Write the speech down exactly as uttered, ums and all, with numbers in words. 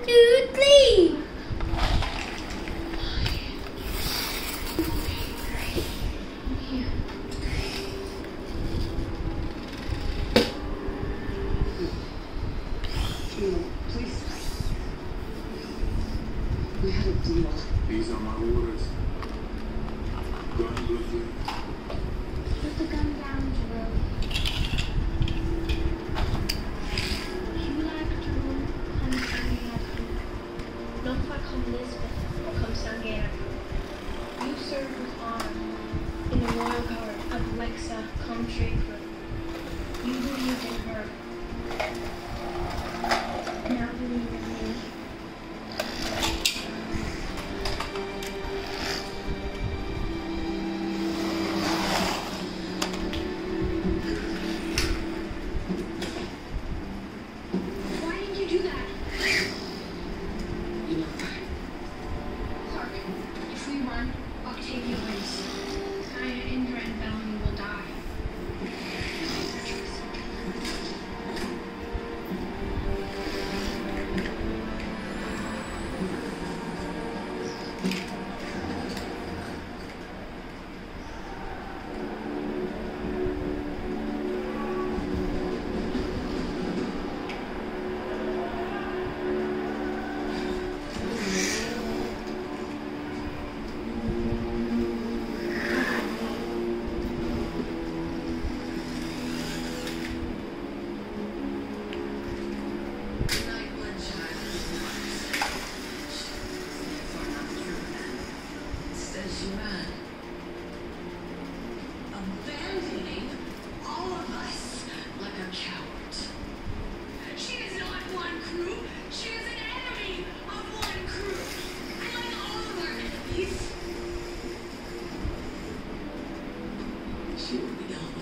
two, three. Please. We had a deal. These are my orders. Gun with you. Put the gun down, Drew. You like Drew, come Sangayaku. Not if I come Elizabeth or come Sangayaku. You served with honor in the royal guard of Lexa Country Crew. You believed in her. Now believe in me. Why did you do that? You know, Clark, if we run, Octavia wins. Kaya, Indra, and Bellamy will die. abandoning all of us like a coward. She is not one crew. She is an enemy of one crew. And like all of our enemies, she will be gone.